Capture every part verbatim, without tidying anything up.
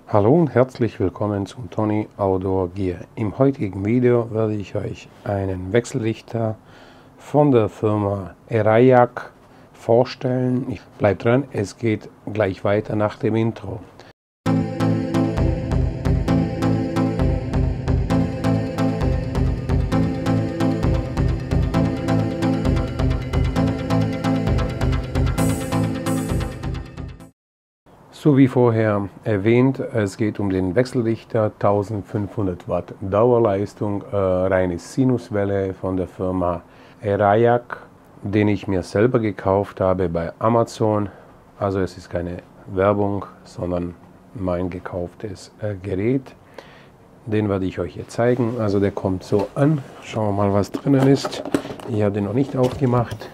Hallo und herzlich willkommen zum Tony Outdoor Gear. Im heutigen Video werde ich euch einen Wechselrichter von der Firma Erayak vorstellen. Ich bleib dran, es geht gleich weiter nach dem Intro. So wie vorher erwähnt, es geht um den Wechselrichter, eintausendfünfhundert Watt Dauerleistung, äh, reine Sinuswelle von der Firma Erayak, den ich mir selber gekauft habe bei Amazon. Also es ist keine Werbung, sondern mein gekauftes äh, Gerät. Den werde ich euch jetzt zeigen. Also der kommt so an. Schauen wir mal, was drinnen ist. Ich habe den noch nicht aufgemacht.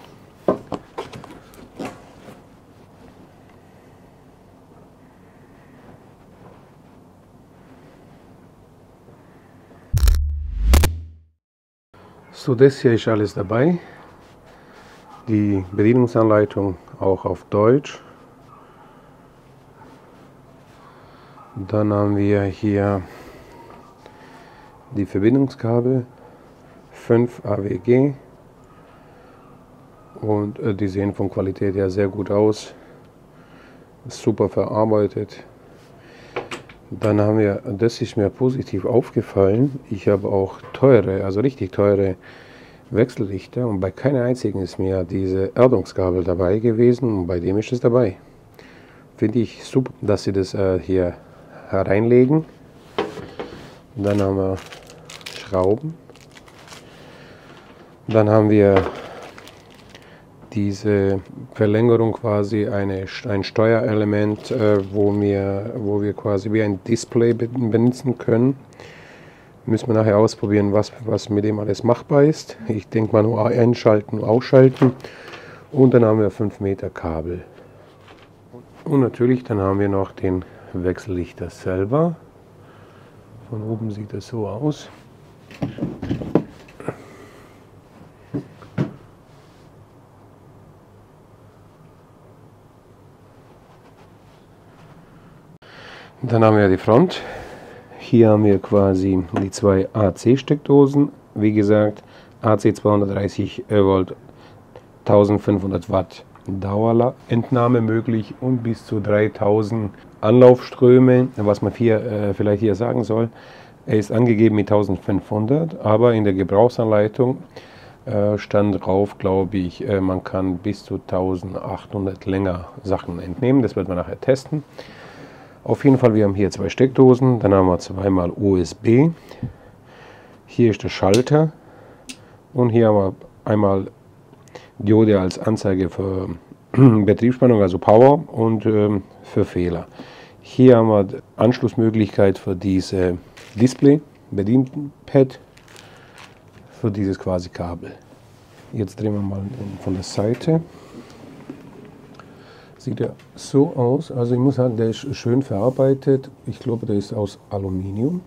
So, das hier ist alles dabei. Die Bedienungsanleitung auch auf Deutsch. Dann haben wir hier die Verbindungskabel, fünf A W G, und äh, die sehen von Qualität her sehr gut aus. Super verarbeitet. Dann haben wir, das ist mir positiv aufgefallen, ich habe auch teure, also richtig teure Wechselrichter und bei keiner einzigen ist mir diese Erdungskabel dabei gewesen und bei dem ist es dabei. Finde ich super, dass sie das äh, hier hereinlegen. Dann haben wir Schrauben. Dann haben wir diese Verlängerung, quasi eine, ein Steuerelement, äh, wo, wir, wo wir quasi wie ein Display benutzen können. Müssen wir nachher ausprobieren, was, was mit dem alles machbar ist. Ich denke mal nur einschalten, ausschalten. Und dann haben wir fünf Meter Kabel. Und natürlich dann haben wir noch den Wechselrichter selber. Von oben sieht das so aus. Dann haben wir die Front. Hier haben wir quasi die zwei A C-Steckdosen. Wie gesagt, A C zweihundertdreißig Volt, eintausendfünfhundert Watt Dauerentnahme möglich und bis zu dreitausend Anlaufströme. Was man hier äh, vielleicht hier sagen soll, er ist angegeben mit eintausendfünfhundert, aber in der Gebrauchsanleitung äh, stand drauf, glaube ich, äh, man kann bis zu eintausendachthundert länger Sachen entnehmen. Das wird man nachher testen. Auf jeden Fall, wir haben hier zwei Steckdosen, dann haben wir zweimal U S B. Hier ist der Schalter und hier haben wir einmal Diode als Anzeige für Betriebsspannung, also Power, und ähm, für Fehler. Hier haben wir die Anschlussmöglichkeit für diese Display, Bedienpad, für dieses quasi Kabel. Jetzt drehen wir mal von der Seite. Sieht ja so aus, also ich muss sagen, der ist schön verarbeitet. Ich glaube, der ist aus Aluminium.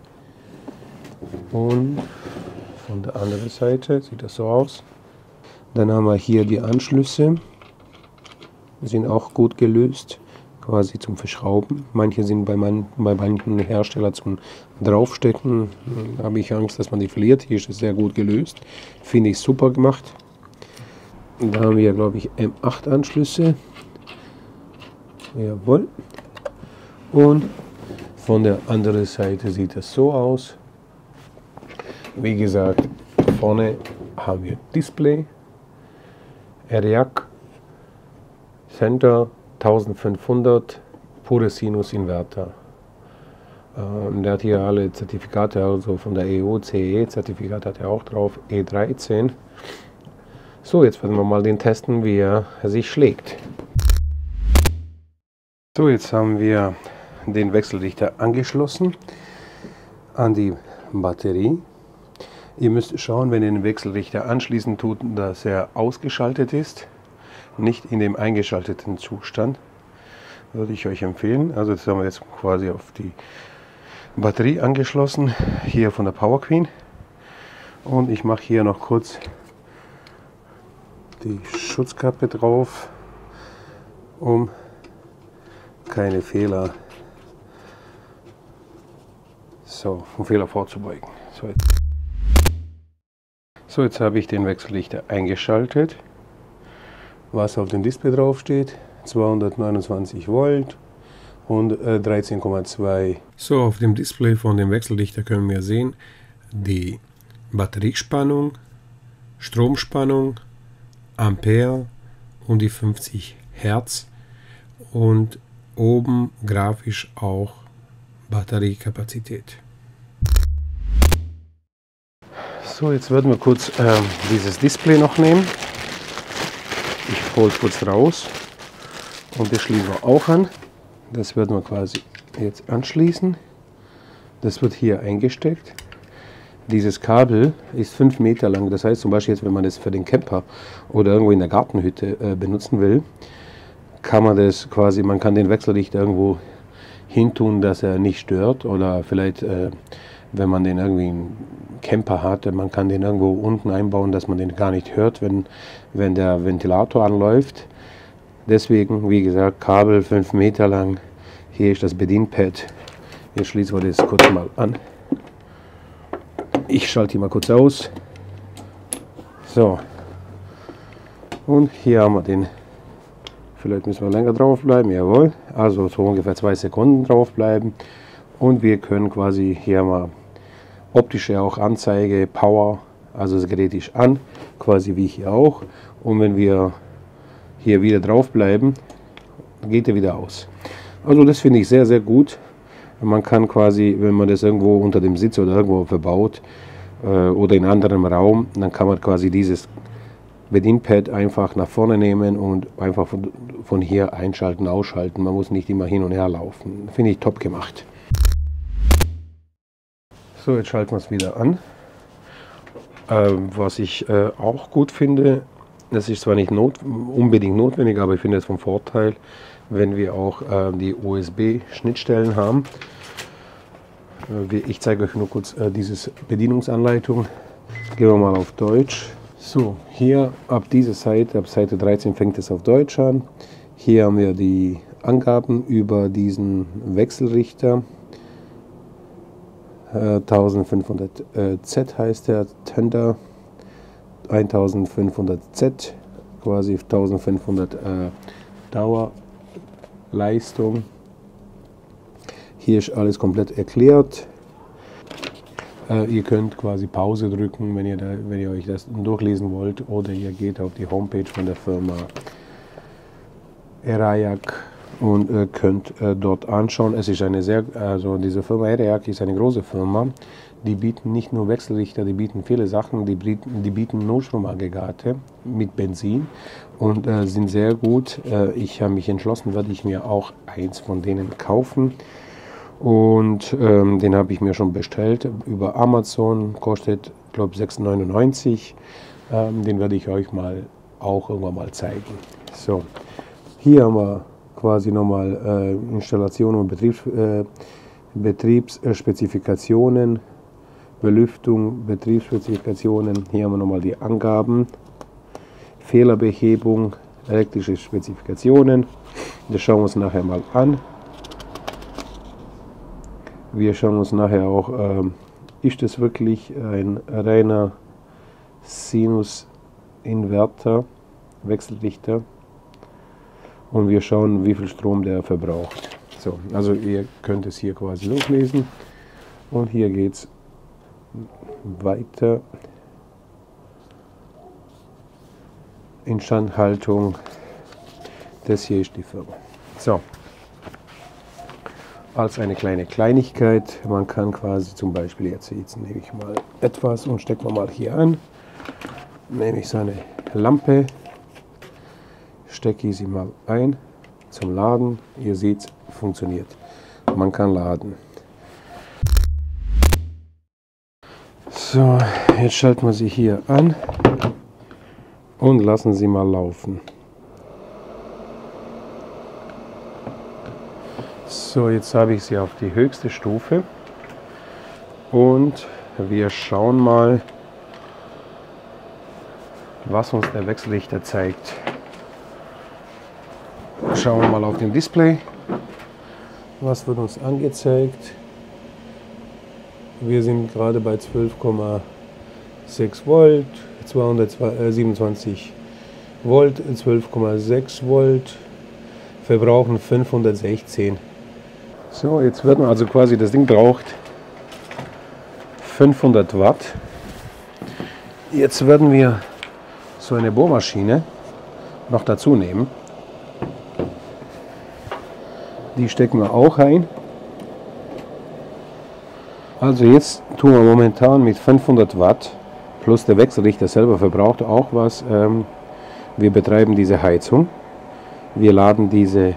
Und von der anderen Seite sieht das so aus. Dann haben wir hier die Anschlüsse. Die sind auch gut gelöst, quasi zum Verschrauben. Manche sind bei, man, bei manchen Herstellern zum Draufstecken. Da habe ich Angst, dass man die verliert. Hier ist es sehr gut gelöst. Finde ich super gemacht. Da haben wir, glaube ich, M acht Anschlüsse. Jawohl. Und von der anderen Seite sieht es so aus. Wie gesagt, vorne haben wir Display, Erayak, Center eintausendfünfhundert, pure Sinus Inverter. Ähm, der hat hier alle Zertifikate, also von der E U, C E-Zertifikat hat er auch drauf, E dreizehn. So, jetzt werden wir mal den testen, wie er sich schlägt. So, jetzt haben wir den Wechselrichter angeschlossen an die Batterie. Ihr müsst schauen, wenn ihr den Wechselrichter anschließen tut, dass er ausgeschaltet ist, nicht in dem eingeschalteten Zustand. Würde ich euch empfehlen. Also jetzt haben wir jetzt quasi auf die Batterie angeschlossen, hier von der Power Queen. Und ich mache hier noch kurz die Schutzkappe drauf, um keine Fehler so vom Fehler vorzubeugen. So jetzt, so, jetzt habe ich den Wechselrichter eingeschaltet. Was auf dem Display drauf steht, zweihundertneunundzwanzig Volt und äh, dreizehn Komma zwei. So, auf dem Display von dem Wechselrichter können wir sehen die Batteriespannung, Stromspannung, Ampere und die fünfzig Hertz und oben grafisch auch Batteriekapazität. So, jetzt werden wir kurz äh, dieses Display noch nehmen. Ich hole es kurz raus und das schließen wir auch an. Das werden wir quasi jetzt anschließen. Das wird hier eingesteckt. Dieses Kabel ist fünf Meter lang. Das heißt zum Beispiel jetzt, wenn man das für den Camper oder irgendwo in der Gartenhütte äh, benutzen will, kann man das quasi, man kann den Wechselrichter irgendwo hintun, dass er nicht stört, oder vielleicht, äh, wenn man den irgendwie einen Camper hat, man kann den irgendwo unten einbauen, dass man den gar nicht hört, wenn, wenn der Ventilator anläuft. Deswegen, wie gesagt, Kabel fünf Meter lang. Hier ist das Bedienpad. Jetzt schließen wir das kurz mal an. Ich schalte die mal kurz aus. So. Und hier haben wir den. Vielleicht müssen wir länger drauf bleiben. Jawohl. Also so ungefähr zwei Sekunden drauf bleiben. Und wir können quasi hier mal optische auch Anzeige, Power. Also das Gerät ist an. Quasi wie hier auch. Und wenn wir hier wieder drauf bleiben, geht er wieder aus. Also das finde ich sehr, sehr gut. Man kann quasi, wenn man das irgendwo unter dem Sitz oder irgendwo verbaut äh, oder in einem anderen Raum, dann kann man quasi dieses Bedienpad einfach nach vorne nehmen und einfach von, von hier einschalten, ausschalten. Man muss nicht immer hin und her laufen. Finde ich top gemacht. So, jetzt schalten wir es wieder an. Ähm, was ich äh, auch gut finde, das ist zwar nicht not, unbedingt notwendig, aber ich finde es vom Vorteil, wenn wir auch äh, die U S B-Schnittstellen haben. Äh, ich zeige euch nur kurz äh, diese Bedienungsanleitung. Gehen wir mal auf Deutsch. So, hier ab dieser Seite, ab Seite dreizehn fängt es auf Deutsch an. Hier haben wir die Angaben über diesen Wechselrichter. Äh, eintausendfünfhundert Z heißt der, Tender. eintausendfünfhundert Z, quasi eintausendfünfhundert äh, Dauerleistung. Hier ist alles komplett erklärt. Äh, ihr könnt quasi Pause drücken, wenn ihr, da, wenn ihr euch das durchlesen wollt, oder ihr geht auf die Homepage von der Firma Erayak und äh, könnt äh, dort anschauen. Es ist eine sehr, also diese Firma Erayak ist eine große Firma. Die bieten nicht nur Wechselrichter, die bieten viele Sachen, die bieten, die bieten Notstromaggregate mit Benzin und äh, sind sehr gut. Äh, ich habe mich entschlossen, werde ich mir auch eins von denen kaufen. Und ähm, den habe ich mir schon bestellt über Amazon, kostet, glaube ich, sechs neunundneunzig. Ähm, den werde ich euch mal auch irgendwann mal zeigen. So, hier haben wir quasi nochmal äh, Installation und Betriebs, äh, Betriebsspezifikationen, Belüftung, Betriebsspezifikationen. Hier haben wir nochmal die Angaben, Fehlerbehebung, elektrische Spezifikationen. Das schauen wir uns nachher mal an. Wir schauen uns nachher auch, äh, ist es wirklich ein reiner Sinus-Inverter, Wechselrichter, und wir schauen, wie viel Strom der verbraucht. So, also ihr könnt es hier quasi loslesen und hier geht es weiter. Instandhaltung, das hier ist die Firma. So. Als eine kleine Kleinigkeit, man kann quasi zum Beispiel, jetzt, jetzt nehme ich mal etwas und stecke mal hier an, nehme ich so eine Lampe, stecke sie mal ein zum Laden, ihr seht, funktioniert, man kann laden. So, jetzt schalten wir sie hier an und lassen sie mal laufen. So, jetzt habe ich sie auf die höchste Stufe und wir schauen mal, was uns der Wechselrichter zeigt. Schauen wir mal auf dem Display, was wird uns angezeigt. wir sind gerade bei zwölf Komma sechs Volt, zweihundertsiebenundzwanzig Volt, zwölf Komma sechs Volt, verbrauchen fünfhundertsechzehn. So, jetzt wird man also quasi, das Ding braucht fünfhundert Watt. Jetzt werden wir so eine Bohrmaschine noch dazu nehmen. Die stecken wir auch ein. Also jetzt tun wir momentan mit fünfhundert Watt plus der Wechselrichter selber verbraucht auch was. Ähm, wir betreiben diese Heizung. Wir laden diese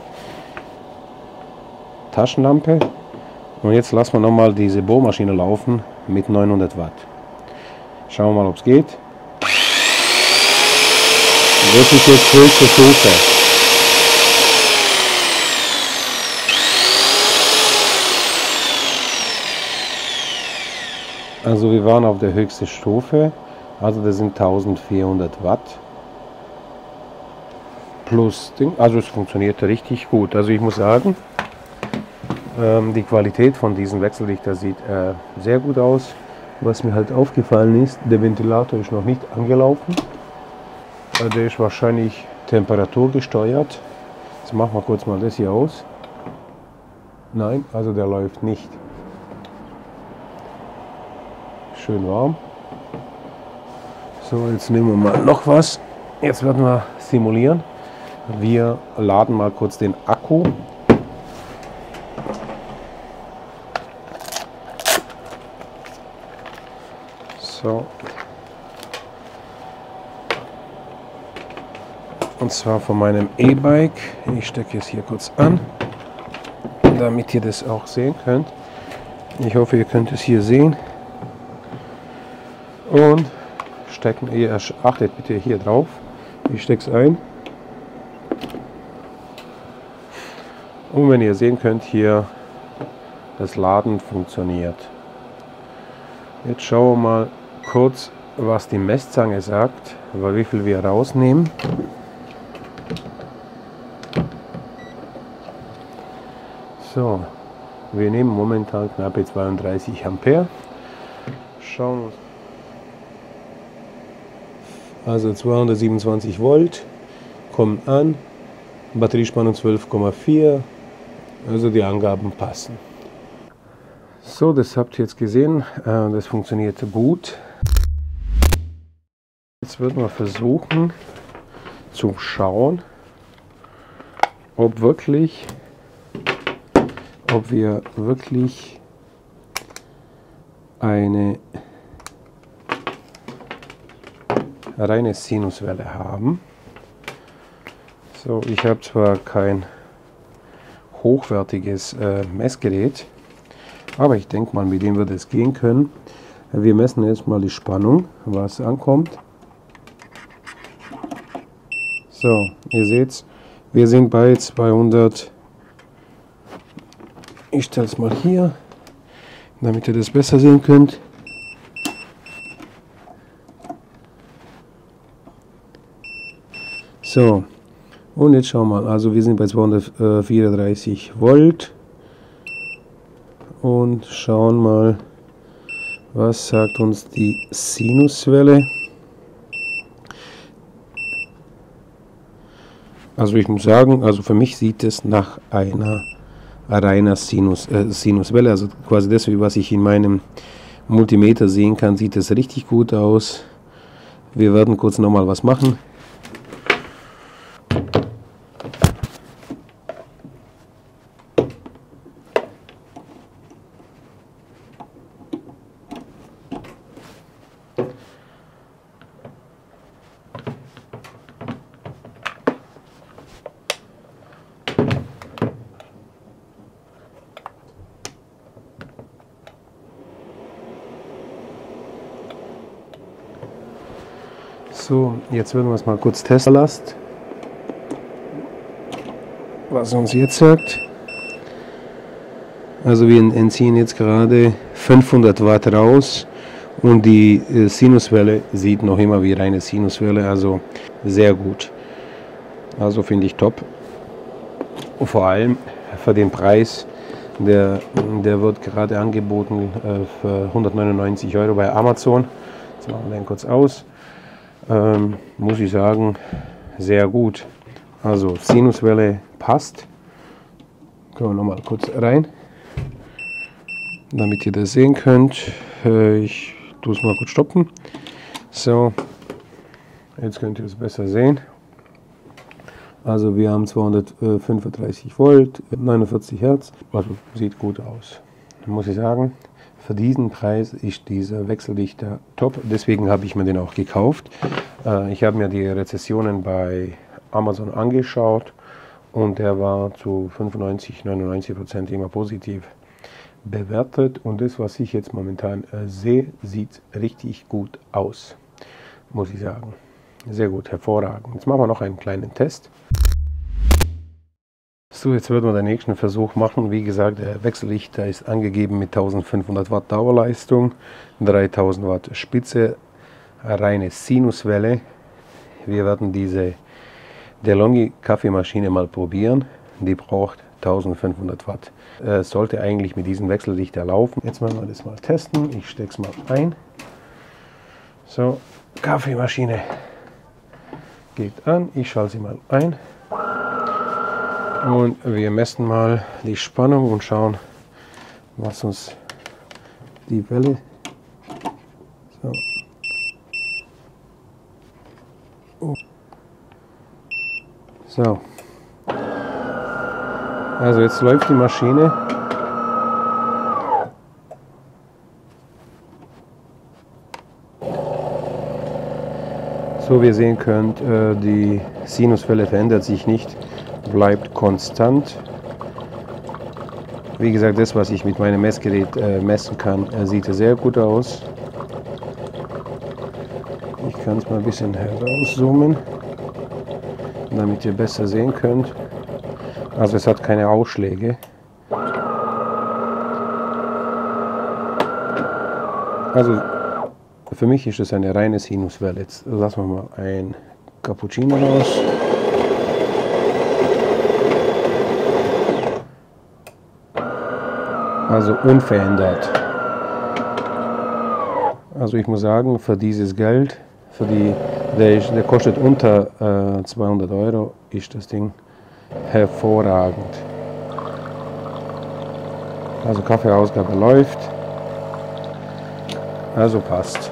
Taschenlampe und jetzt lassen wir nochmal diese Bohrmaschine laufen mit neunhundert Watt. Schauen wir mal, ob es geht. Das ist jetzt höchste Stufe. Also wir waren auf der höchsten Stufe, also das sind eintausendvierhundert Watt plus Ding, also es funktioniert richtig gut. Also ich muss sagen, ähm, die Qualität von diesem Wechselrichter sieht äh, sehr gut aus. Was mir halt aufgefallen ist, der Ventilator ist noch nicht angelaufen, also der ist wahrscheinlich temperaturgesteuert. Jetzt machen wir kurz mal das hier aus. Nein, also der läuft nicht. Schön warm. So, jetzt nehmen wir mal noch was. Jetzt werden wir simulieren. Wir laden mal kurz den Akku. So. Und zwar von meinem E-Bike. Ich stecke es hier kurz an, damit ihr das auch sehen könnt. Ich hoffe, ihr könnt es hier sehen. Und stecken, ihr achtet bitte hier drauf, ich stecke es ein und wenn ihr sehen könnt, hier das Laden funktioniert. Jetzt schauen wir mal kurz, was die Messzange sagt, weil wie viel wir rausnehmen. So, wir nehmen momentan knappe zweiunddreißig Ampere. Schauen wir uns. Also zweihundertsiebenundzwanzig Volt kommen an, Batteriespannung zwölf Komma vier, also die Angaben passen. So, das habt ihr jetzt gesehen, das funktioniert gut. Jetzt wird man versuchen zu schauen, ob wirklich, ob wir wirklich eine reine Sinuswelle haben. So, ich habe zwar kein hochwertiges äh, Messgerät, aber ich denke mal, mit dem wird es gehen können. Wir messen jetzt mal die Spannung, was ankommt. So, ihr seht, wir sind bei zweihundert. Ich stelle es mal hier, damit ihr das besser sehen könnt. So, und jetzt schauen wir mal, also wir sind bei zweihundertvierunddreißig Volt und schauen mal, was sagt uns die Sinuswelle. Also ich muss sagen, also für mich sieht es nach einer reiner Sinus, äh, Sinuswelle, also quasi das, was ich in meinem Multimeter sehen kann, sieht es richtig gut aus. Wir werden kurz nochmal was machen. So, jetzt werden wir es mal kurz testen lassen, was uns jetzt sagt. Also wir entziehen jetzt gerade fünfhundert Watt raus und die Sinuswelle sieht noch immer wie reine Sinuswelle, also sehr gut. Also finde ich top. Und vor allem für den Preis, Der, der wird gerade angeboten äh, für hundertneunundneunzig Euro bei Amazon. Jetzt machen wir den kurz aus. Ähm, muss ich sagen, sehr gut. Also Sinuswelle passt. Können wir nochmal kurz rein, damit ihr das sehen könnt. Äh, ich tue es mal kurz stoppen. So, jetzt könnt ihr es besser sehen. Also wir haben zweihundertfünfunddreißig Volt, neunundvierzig Hertz, also sieht gut aus. Muss ich sagen, für diesen Preis ist dieser Wechselrichter top, deswegen habe ich mir den auch gekauft. Ich habe mir die Rezessionen bei Amazon angeschaut und der war zu fünfundneunzig, neunundneunzig Prozent immer positiv bewertet. Und das, was ich jetzt momentan sehe, sieht richtig gut aus, muss ich sagen. Sehr gut, hervorragend. Jetzt machen wir noch einen kleinen Test. So, jetzt werden wir den nächsten Versuch machen. Wie gesagt, der Wechselrichter ist angegeben mit eintausendfünfhundert Watt Dauerleistung, dreitausend Watt Spitze, reine Sinuswelle. Wir werden diese DeLonghi Kaffeemaschine mal probieren. Die braucht eintausendfünfhundert Watt. Äh, sollte eigentlich mit diesem Wechselrichter laufen. Jetzt werden wir das mal testen. Ich stecke es mal ein. So, Kaffeemaschine geht an. Ich schalte sie mal ein. Und wir messen mal die Spannung und schauen, was uns die Welle. So. Oh. So. Also jetzt läuft die Maschine. So, wie ihr sehen könnt, äh, die Sinuswelle verändert sich nicht, bleibt konstant. Wie gesagt, das, was ich mit meinem Messgerät äh, messen kann, äh, sieht sehr gut aus. Ich kann es mal ein bisschen herauszoomen, damit ihr besser sehen könnt. Also es hat keine Ausschläge. Also für mich ist es eine reine Sinuswelle. Jetzt lassen wir mal ein Cappuccino raus. Also unverändert. Also ich muss sagen, für dieses Geld, für die, der, ist, der kostet unter äh, zweihundert Euro, ist das Ding hervorragend. Also Kaffeeausgabe läuft. Also passt.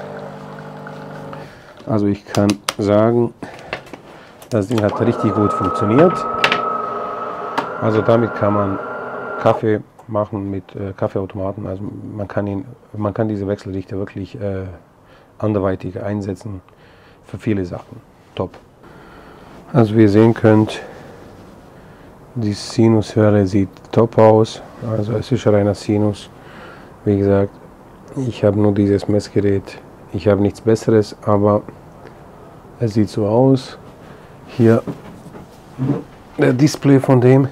Also ich kann sagen, das Ding hat richtig gut funktioniert. Also damit kann man Kaffee machen mit äh, Kaffeeautomaten. Also man kann ihn, man kann diese Wechselrichter wirklich äh, anderweitig einsetzen für viele Sachen. Top. Also wie ihr sehen könnt, die Sinuswelle sieht top aus. Also es ist reiner Sinus. Wie gesagt, ich habe nur dieses Messgerät. Ich habe nichts Besseres, aber es sieht so aus. Hier der Display von dem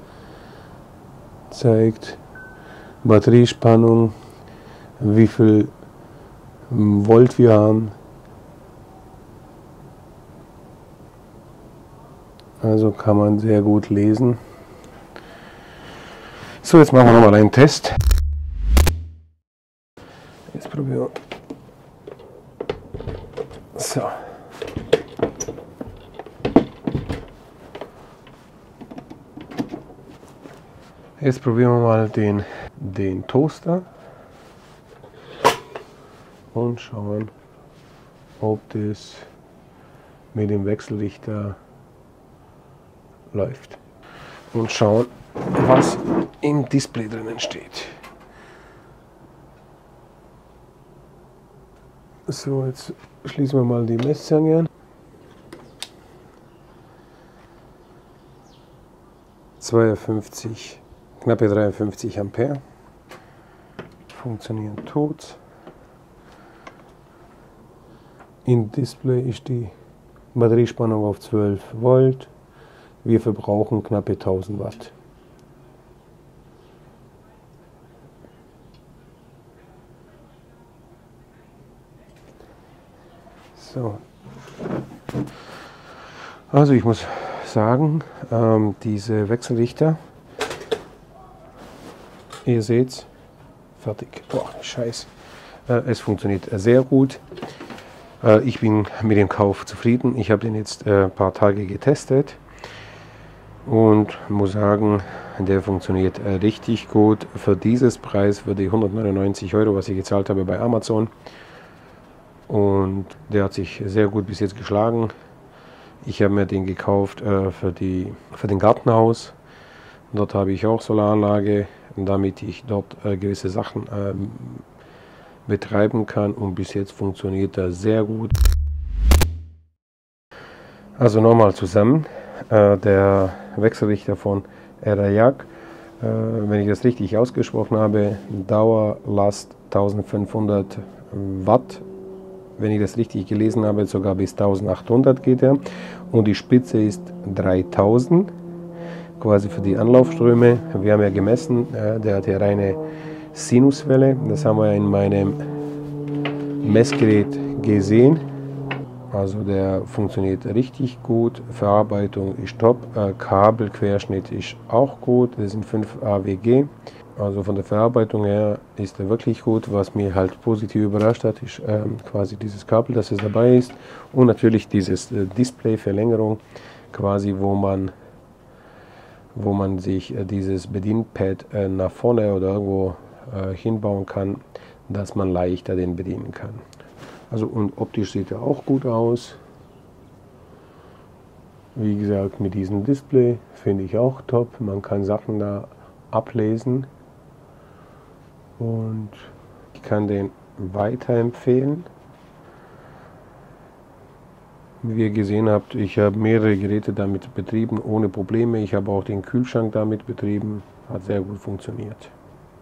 zeigt Batteriespannung, wie viel Volt wir haben. Also kann man sehr gut lesen. So, jetzt machen wir nochmal einen Test. Jetzt probieren wir. So. Jetzt probieren wir mal den, den Toaster und schauen, ob das mit dem Wechselrichter läuft. Und schauen, was im Display drinnen steht. So, jetzt schließen wir mal die Messzange an. zweiundfünfzig, knappe dreiundfünfzig Ampere. Funktioniert tot. Im Display ist die Batteriespannung auf zwölf Volt. Wir verbrauchen knappe tausend Watt. So. Also ich muss sagen, ähm, diese Wechselrichter Ihr seht's. Fertig. Boah, Scheiß. Äh, es funktioniert sehr gut. Äh, ich bin mit dem Kauf zufrieden. Ich habe den jetzt ein äh, paar Tage getestet und muss sagen, der funktioniert äh, richtig gut. Für dieses Preis, für die hundertneunundneunzig Euro, was ich gezahlt habe bei Amazon. Und der hat sich sehr gut bis jetzt geschlagen. Ich habe mir den gekauft äh, für, die, für den Gartenhaus. Dort habe ich auch Solaranlage, damit ich dort äh, gewisse Sachen äh, betreiben kann. Und bis jetzt funktioniert er sehr gut. Also nochmal zusammen. Äh, der Wechselrichter von Erayac, äh, wenn ich das richtig ausgesprochen habe, Dauerlast eintausendfünfhundert Watt. Wenn ich das richtig gelesen habe, sogar bis eintausendachthundert geht er. Und die Spitze ist dreitausend, quasi für die Anlaufströme. Wir haben ja gemessen, äh, der hat ja reine Sinuswelle. Das haben wir in meinem Messgerät gesehen. Also der funktioniert richtig gut. Verarbeitung ist top. Äh, Kabelquerschnitt ist auch gut. Das sind fünf A W G. Also von der Verarbeitung her ist er wirklich gut. Was mir halt positiv überrascht hat, ist ähm, quasi dieses Kabel, das es dabei ist. Und natürlich dieses äh, Display-Verlängerung, quasi wo man, wo man sich äh, dieses Bedienpad äh, nach vorne oder irgendwo äh, hinbauen kann, dass man leichter den bedienen kann. Also und optisch sieht er auch gut aus. Wie gesagt, mit diesem Display finde ich auch top. Man kann Sachen da ablesen. Und ich kann den weiterempfehlen. Wie ihr gesehen habt, ich habe mehrere Geräte damit betrieben, ohne Probleme. Ich habe auch den Kühlschrank damit betrieben. Hat sehr gut funktioniert.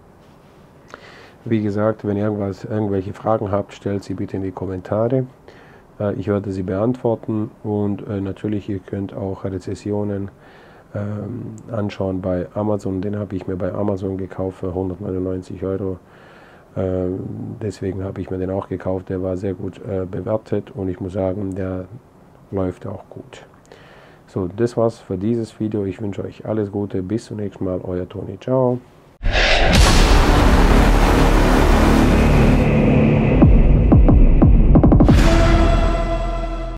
Wie gesagt, wenn ihr irgendwas, irgendwelche Fragen habt, stellt sie bitte in die Kommentare. Ich werde sie beantworten und natürlich, ihr könnt auch Rezessionen ähm, anschauen bei Amazon. Den habe ich mir bei Amazon gekauft für hundertneunundneunzig Euro. Ähm, deswegen habe ich mir den auch gekauft. Der war sehr gut äh, bewertet und ich muss sagen, der läuft auch gut. So, das war's für dieses Video. Ich wünsche euch alles Gute. Bis zum nächsten Mal. Euer Toni. Ciao.